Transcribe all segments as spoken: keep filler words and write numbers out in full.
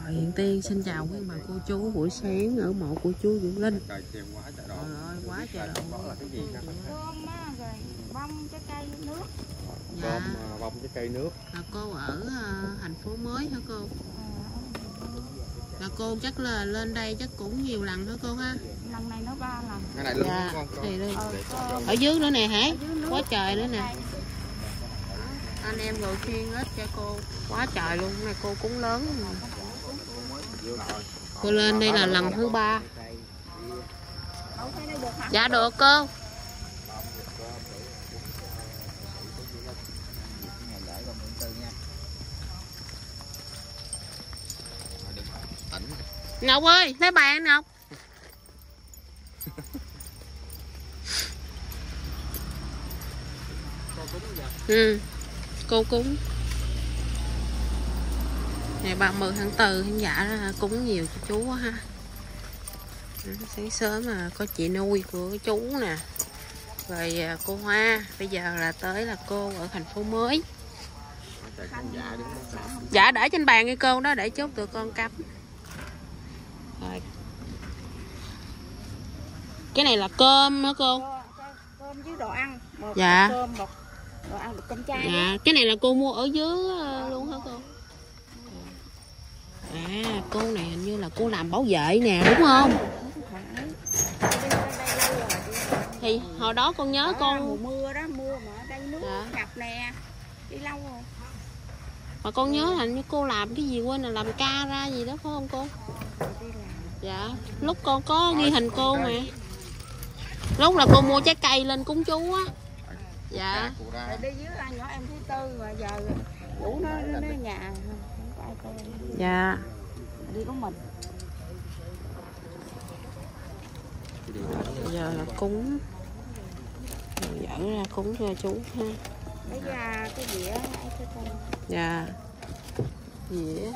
Rồi Hiện Tiên xin chào quý bà cô chú buổi sáng ở mộ của chú Vũ Linh. Trời quá trời Trời ơi quá trời độ. Đó là cái gì đó? Cơm á, rồi bông trái cây nước. Cơm bông trái cây nước. Là cô ở uh, thành phố mới hả cô? Là cô chắc là lên đây chắc cũng nhiều lần hả cô ha? Lần này nó ba lần. Cái này luôn Dạ. không? Đây, đây. Ờ, Ở dưới nữa nè hả? nước. Quá trời nữa nè. Anh em ngồi khiên hết cho cô. Quá trời luôn, này cô cúng lớn. Cô lên đây là lần thứ ba. Dạ được cô. Ngọc ơi, lấy bàn Ngọc. Ừ, cô cúng. Ngày ba mươi tháng tư khán giả cúng nhiều cho chú quá ha. Sáng sớm mà có chị nuôi của chú nè. Rồi cô Hoa, bây giờ là tới là cô ở thành phố mới. Dạ để trên bàn cái cô đó để chốt tụi con cắm. Rồi. Cái này là cơm hả cô? Cơm với đồ ăn. Một dạ. Cơm, một đồ ăn, một cơm chay. Dạ. Cái này là cô mua ở dưới luôn hả cô? À, cô này hình như là cô làm bảo vệ nè, đúng không? Thì hồi đó con nhớ đó, con mùa mưa đó, mưa mà ở đây nước dạ. ngập nè. Đi lâu rồi. Mà con nhớ hình như cô làm cái gì quên là làm ca ra gì đó phải không cô? Dạ, lúc con có ghi hình cô mà. Lúc là cô mua trái cây lên cúng chú á. Dạ. Rồi đi dưới anh nhỏ em thứ tư mà giờ đủ nó nó ở nhà không có ai coi. Dạ. Đi của mình. Bây giờ là cúng. Dở ra cúng cho chú ha. Lấy ra cái dĩa ấy cho con. Dạ. Dĩa.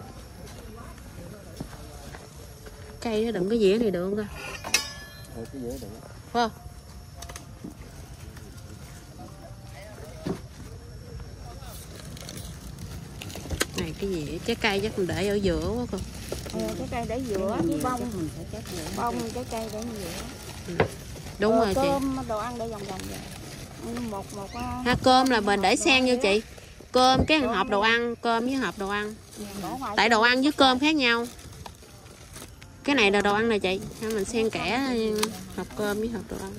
Cây nó đựng cái dĩa này được không ta? Ừ, cái dĩa được. Phải không? Này cái gì trái cây chắc mình để ở giữa quá con. Ờ, trái cây để giữa với bông bông trái cây để giữa. Ừ. Đúng ờ, rồi cơm, chị. Đồ ăn để vòng vòng vậy. Một một Ha, cơm là mình để xen như chị. Cơm cái hộp đồ ăn, cơm với hộp đồ ăn. Tại đồ ăn với cơm khác nhau. Cái này là đồ ăn này chị, mình xen kẽ hộp cơm với hộp đồ ăn.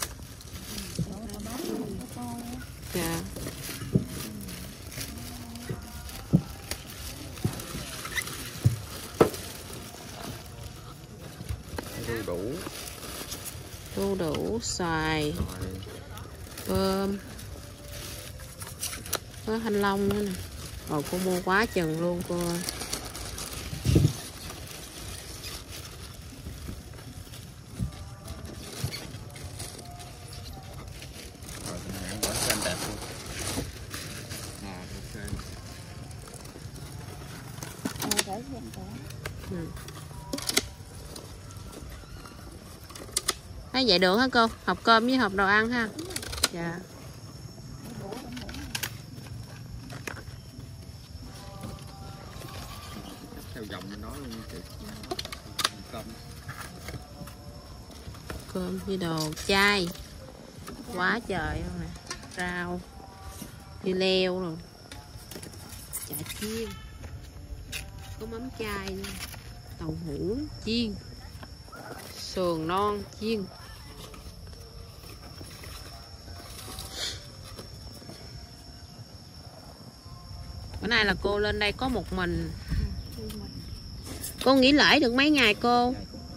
Dạ. Đu đủ. Đu đủ, xoài, cơm. Có thanh long nữa nè. Rồi cô mua quá chừng luôn cô ơi. Ừ. Thấy vậy được hả cô? Hộp cơm với hộp đồ ăn ha. Dạ. Theo dòng như nó luôn chị. Cơm. Cơm với đồ chay. Quá trời luôn nè. Rau. Dưa leo rồi. Chả chiên. Có mắm chay nha. Tàu hũ chiên. Sườn non chiên. Bữa nay là cô lên đây có một mình. Cô nghỉ lễ được mấy ngày cô?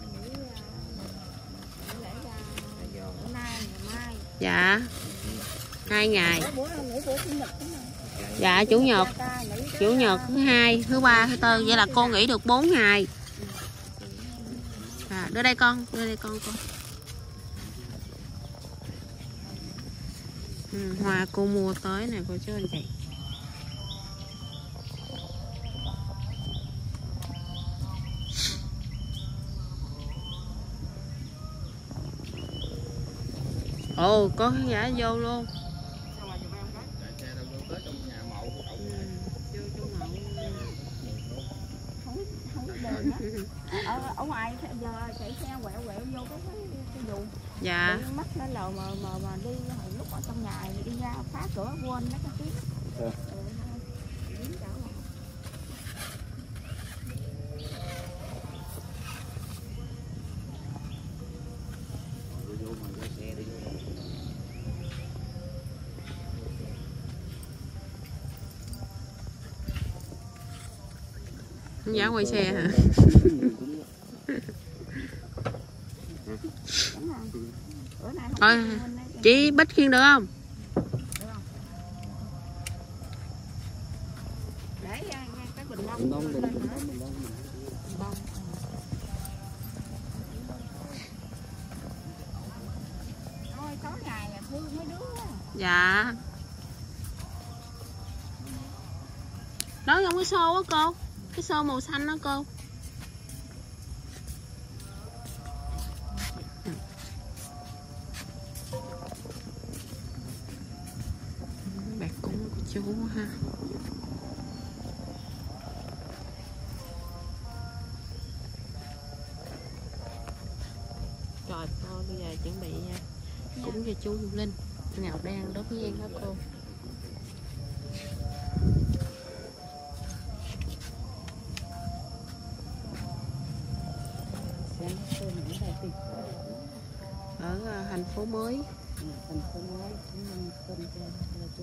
Dạ. Hai ngày. Dạ chủ nhật. Chủ nhật thứ hai, thứ ba, thứ tư. Vậy là cô nghỉ được bốn ngày. À, đưa đây con, đưa đây con con. Ừ, hoa cô mua tới nè cô chú anh chị. Ồ, có khán giả vô luôn. đường á. Ở, ở ngoài giờ chạy xe quẹo quẹo vô cái cái vụ. Dạ. Bị mất nó lờ mà mà mà đi hồi lúc ở trong nhà đi ra phá cửa quên mấy cái tiếng. Ừ. Giá quay xe hả? Thôi, chị Bích khiêng được không? Để cái bình bông lên nữa. Bông. Thôi tối ngày là thương mấy đứa. Dạ. Đó trong cái xô á cô. Cái xô màu xanh đó cô. Bạc cúng của chú ha. Rồi cô bây giờ chuẩn bị cúng cho chú Linh. Ngọc đang đốt nhang hả cô? Ở thành phố mới. Thành phố mới tên là chú.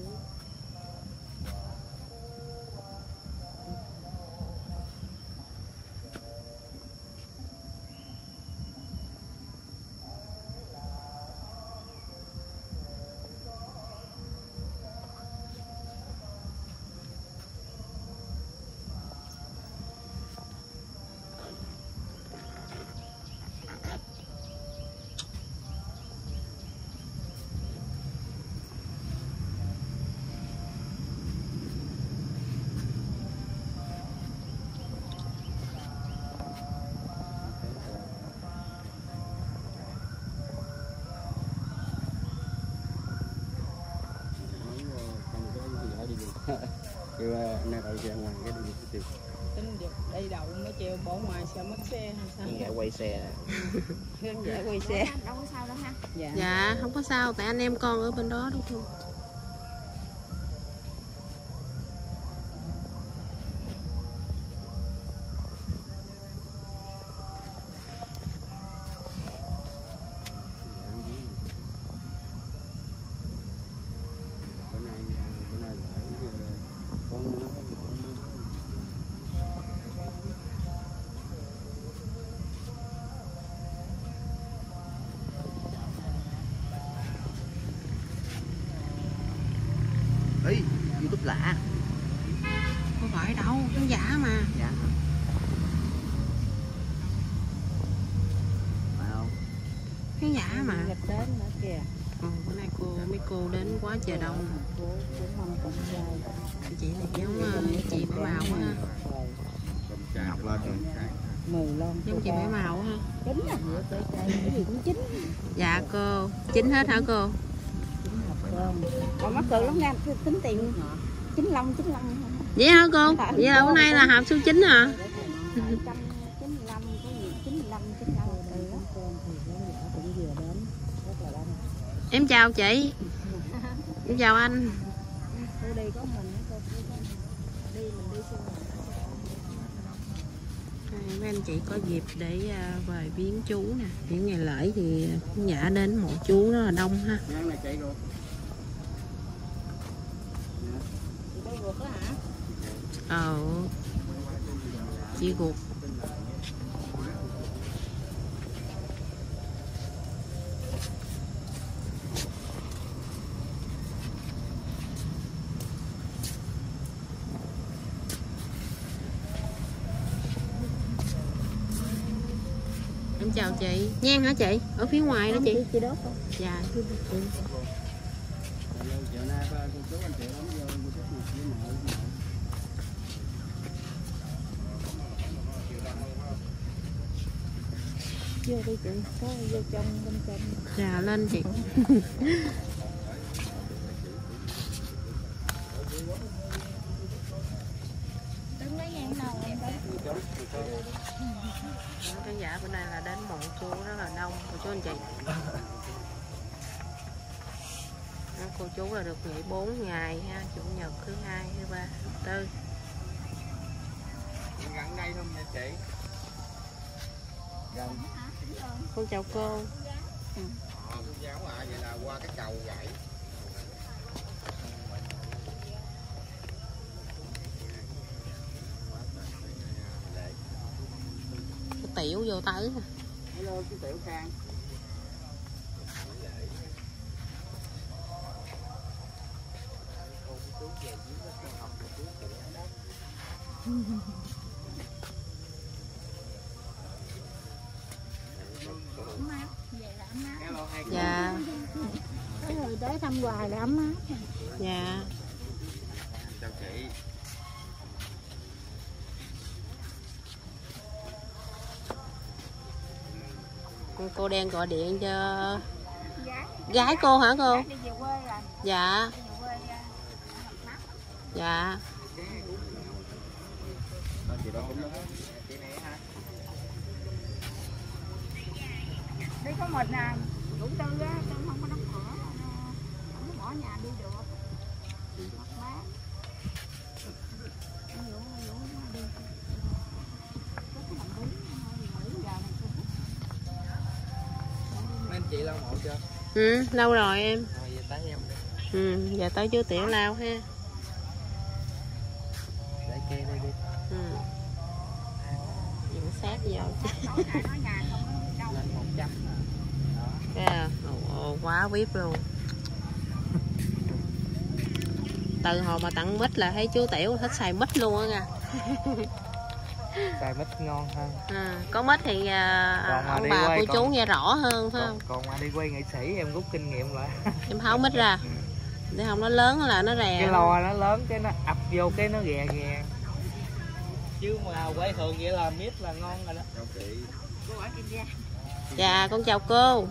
Kêu anh này đậu xe ngoài cái đi chiều. Tính được đi đậu mới chiều bỏ ngoài xe mất xe hay sao? Dạ quay xe. Dạ quay xe. Đâu có sao đâu ha. Dạ. Dạ không có sao tại anh em con ở bên đó đúng không? Ê, YouTube lạ. Không phải đâu, khán giả mà. Dạ. Phải không? Khán giả mà. Đến nữa kìa. Ừ, bữa nay cô mấy cô đến quá trời đông. Chị này giống chị Bảy Màu quá ha. Học lên rồi. Mười lon. Giống chị Bảy Màu ha. Chín à? Cái gì cũng chín. Dạ cô, chín hết hả cô? Còn mắc cười lắm nha, tính tiền chín mươi lăm, chín mươi lăm. Vậy hả cô? Vậy là bữa nay là hộp số chín hả? chín mươi lăm, cái gì chín mươi lăm, chín mươi lăm từ đó. Em chào chị. Em chào anh. Cô đi có mình đi mình đi xem. Mấy anh chị có dịp để về viếng chú nè. Những ngày lễ thì khán giả đến mộ chú rất là đông ha. Ờ, chị guộc. Em chào chị. Nhang hả chị? Ở phía ngoài đó chị. Chị đốt không? Dạ. Vô đi chị, có vô trong bên trong. Dạ lên chị. Đứng lấy ngang nào em đó. khán giả bữa nay là đến mộ chú rất là đông cô chú anh chị. Cô chú là được nghỉ bốn ngày ha, chủ nhật, thứ hai, thứ ba, thứ tư. Gần đây không nha chị? Gần. Con chào cô. Ừ. Ờ, giáo à, vậy là qua cái cầu vậy. Cái tiểu vô tới. Hello chú Tiểu Khang. Dạ. Cái người tới thăm hoài là ấm áp. Dạ. Chào chị. Cô đang gọi điện cho Gái. gái cô hả cô? Đi về quê rồi. Dạ. Đi về quê ra. Dạ. Chị đó cũng chị này hả? Đi có mình nè, ngủ Tư á, Tư không có đóng cửa, không có bỏ nhà đi được. Mặc mát. Ngủ, ngủ đi. Có cái đồng ý, nghỉ giờ này tôi thích. Mấy anh chị lau mộ chưa? Ừ, lâu rồi em. Rồi về tới em đi. Ừ, giờ tới chú Tiểu lau ha. Để kia đây đi. Ừ. Dẫn sát vô chứ. Lên một trăm. Yeah. Ồ, quá vip luôn. Từ hồi mà tặng mít là thấy chú Tiểu thích xài mít luôn á nha. Xài mít ngon hơn. À, có mít thì à, ông đi bà quay, cô còn, chú nghe rõ hơn phải không? Còn, còn mà đi quay nghệ sĩ em rút kinh nghiệm lại. Em tháo mít ra để không nó lớn là nó rè. Cái lò nó lớn cái nó ập vô cái nó ghè ghè. Chứ mà quay thường vậy là mít là ngon rồi đó. Dạ con chào cô.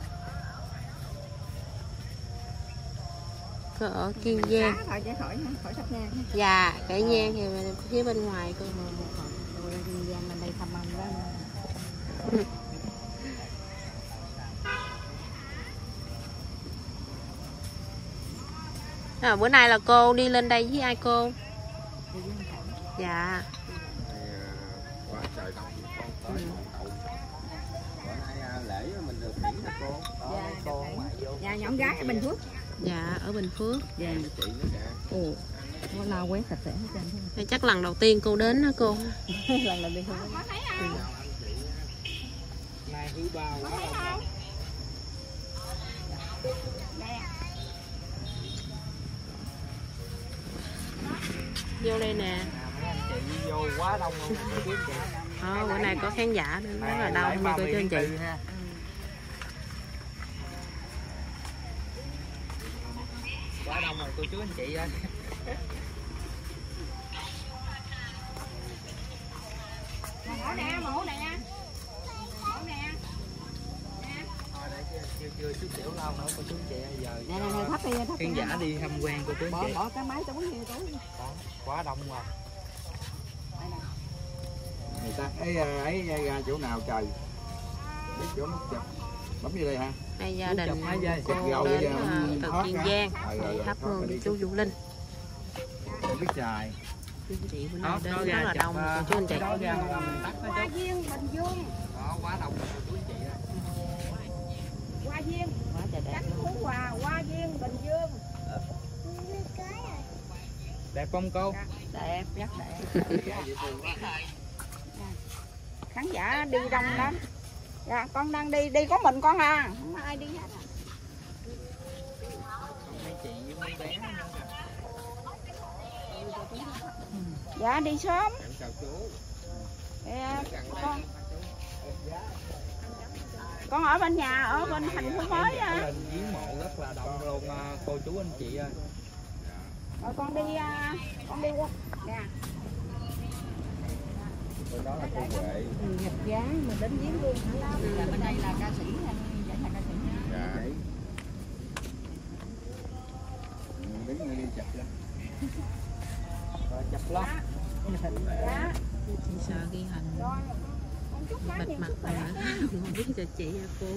Cô ở Kiên Giang. Dạ Kẻ Giang thì phía bên ngoài cô. Kiên Giang mình đây thăm anh đó. À, bữa nay là cô đi lên đây với ai cô? Dạ. Quá trời đông con tới đậu. Bữa nay lễ mình được nghỉ hả cô? Đó, cô ngoại vô. Dạ nhóm gái ở Bình Phước. Dạ ở Bình Phước. Dạ. Chị nữa kìa. Ồ. Nó lau quét sạch sẽ hết trơn. Đây chắc lần đầu tiên cô đến đó cô. Lần đầu tiên không. Nay thứ ba quá đông. Vô đây nè. Mấy anh chị vô quá đông luôn cô chú anh chị. Ờ, bữa nay có khán giả nên rất là đông nha cô chú anh chị. Quá đông rồi cô chú anh chị ơi. Mổ nè, mổ nè. Mổ nè. Thôi để chưa chưa chút Tiểu lau nữa cô chú anh chị ơi, giờ. Nè nè thấp đi, thấp. Khán giả đi tham quan cô chú anh chị. Bỏ bỏ cái máy túi đi túi. Quá đông rồi. Người ta ấy ấy ra chỗ nào trời biết chỗ mất chụp bấm vô đây ha. Đây gia đình cô đến đến từ Kiên Giang để thắp hương cho chú Vũ Linh. Không biết trời. Chú chị bữa nay đến rất là đông cô chú anh chị. Hoa Viên Bình Dương. Đó quá đông cô chú anh chị ơi. Hoa Viên. Quá trời đẹp. Cánh Phú Hòa, Hoa Viên Bình Dương. Đẹp không cô? Đẹp, rất đẹp. Khán giả đi đông lắm. Dạ, con đang đi, đi có mình con à, không ai đi hết. Mấy chị với mấy bé nữa. Dạ, đi sớm. Em chào chú. Dạ, con, con ở bên nhà, ở bên thành phố mới á. Lên viếng mộ rất là đông luôn cô chú anh chị ơi. Rồi con đi, con đi qua. Nè. Đó là cô Huệ. Nhập giá mình đến giếng luôn hả? Là bên đây là ca sĩ, giải là ca sĩ. Dạ. Đứng đây đi chụp lên. Rồi chụp lắm. Dạ. Chị sợ ghi hình. Rồi, con chúc bịt mặt rồi mà không biết cho chị hả cô?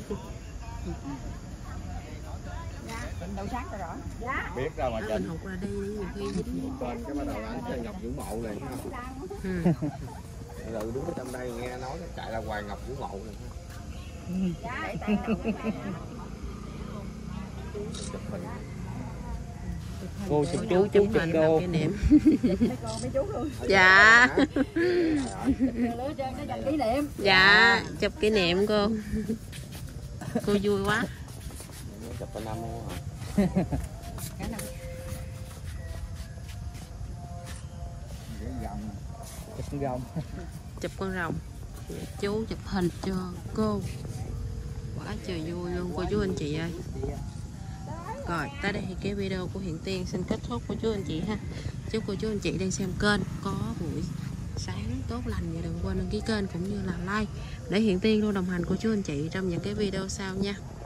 Dạ, đầu sáng rồi rõ. Dạ. Biết đâu mà Đó, trình. mình học ra đây nhiều khi dính. Trên cái bắt đầu anh chơi Ngọc Vũ Mộ này. Ừ. Rồi đứng ở trong đây nghe nói nó chạy ra ngoài Ngọc Vũ Mộ này. Dạ, để tay đầu cái này. Chụp hình. Cô Cô chụp chú chú chú chụp chụp hình cô. làm kỷ niệm. Mấy cô mấy chú luôn. Dạ. Lửa trên nó dành kỷ niệm. Dạ, chụp kỷ niệm cô. Cô vui quá. Chụp con năm luôn hả? Chụp con rồng. Chụp con rồng. Chú chụp hình cho cô. Quá trời vui luôn cô chú anh chị ơi. Rồi, tới đây thì cái video của Hiện Tiên xin kết thúc cô chú anh chị ha. Chúc cô chú anh chị đang xem kênh có buổi sáng tốt lành và đừng quên đăng ký kênh cũng như là like để Hiện Tiên luôn đồng hành cô chú anh chị trong những cái video sau nha.